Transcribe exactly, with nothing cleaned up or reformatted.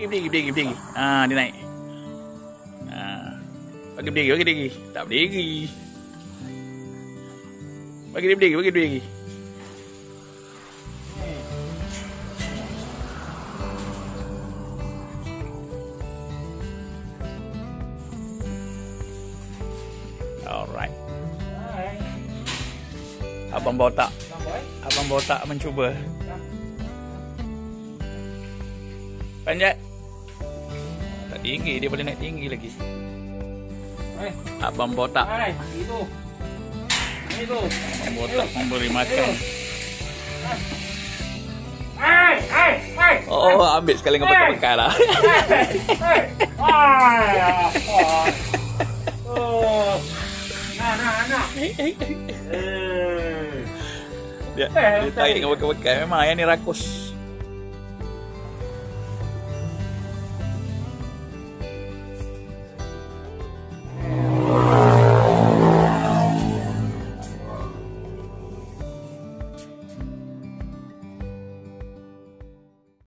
berdiri, berdiri, berdiri. Ah, dia naik. Ah. Bagi berdiri, bagi berdiri. Tak berdiri. Bagi dia berdiri, bagi dia berdiri. Alright. Abam Botak. Abam Botak mencuba. Panjat. Tak tinggi, dia boleh naik tinggi lagi. Abam Botak. Itu. Itu. Abam Botak memberi makan. Hai, hai, hai. Oh, ambil sekali dengan bekal-bekal lah. Hai. Hai. Oh. Nah, nah, nah. Dia, dia tarik dengan bekal-bekal. Memang yang ni rakus.